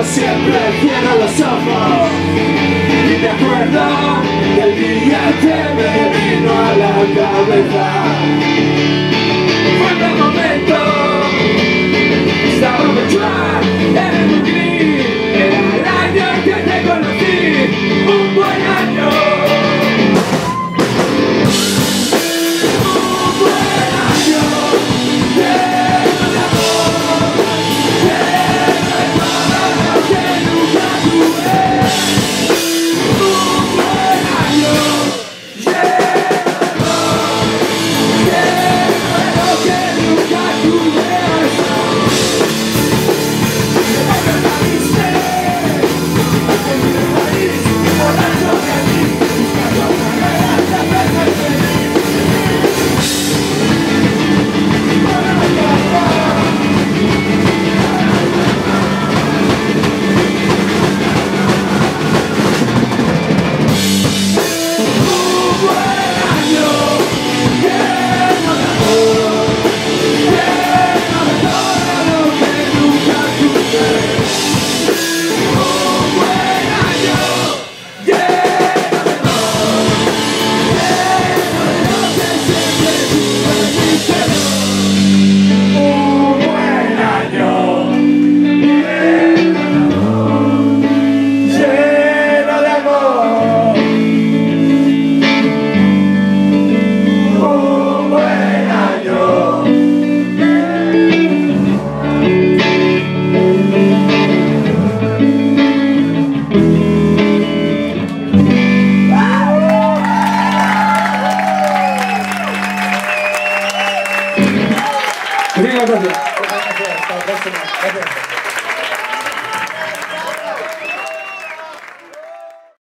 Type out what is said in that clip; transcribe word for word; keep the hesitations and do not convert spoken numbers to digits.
siempre cierro los ojos y me acuerdo del día que me vino a la cabeza. Fue en el momento, estaba mucho en el gris, era el año que te conocí, un buen año. Un buen año, lleno de amor, lleno de todo lo que nunca tuve. Un buen año, lleno de amor, lleno de lo que nunca tuve. Muchas gracias. Hasta la próxima. Gracias.